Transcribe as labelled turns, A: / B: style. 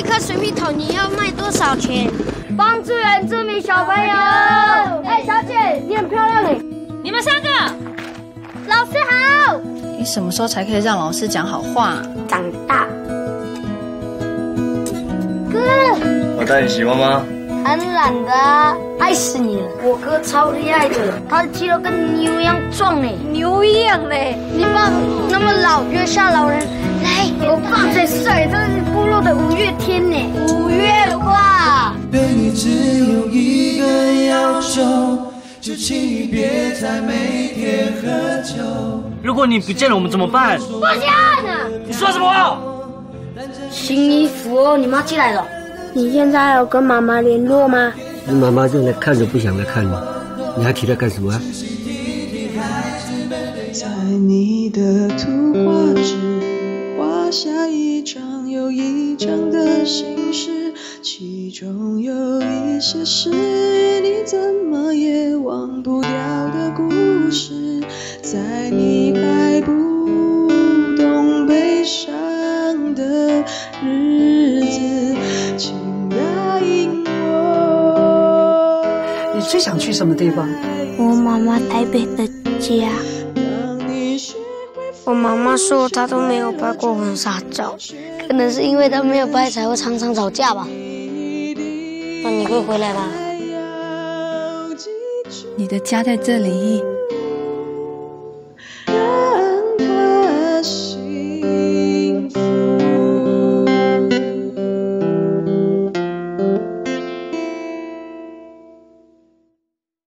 A: 一颗水蜜桃你要卖多少钱？
B: 帮助原住民小朋友。哎，小姐，你很漂亮哎。
C: 你们3个，
B: 老师好。
D: 你什么时候才可以让老师讲好话？
B: 长大。哥，
E: 我带你喜欢吗？
B: 很懒的啊，爱死你了！我哥超厉害的，他的肌肉跟牛一样壮哎，
A: 牛一样嘞！
B: 你爸那么老，月下老人，来，我爸才帅，这是部落的5月天呢，5月花。
F: 对你只有一个要求，就请你别再每天喝酒。
E: 如果你不见了，我们怎么办？
B: 不见了！
E: 你说什么？
B: 新衣服哦，你妈寄来了。
A: 你现在还有跟妈妈联络吗？
G: 你妈妈正在看着不想来看你，你还提她干什么啊？
F: 在你的图画纸画下一张又一张的心事，其中有一些是你怎么也忘不掉的故事，在你还不懂悲伤的日子，请答应我。
H: 你最想去什么地方？
A: 我妈妈台北的家。我妈妈说她都没有拍过婚纱照，可能是因为她没有拍才会常常吵架吧。那你会回来吗？
D: 你的家在这里，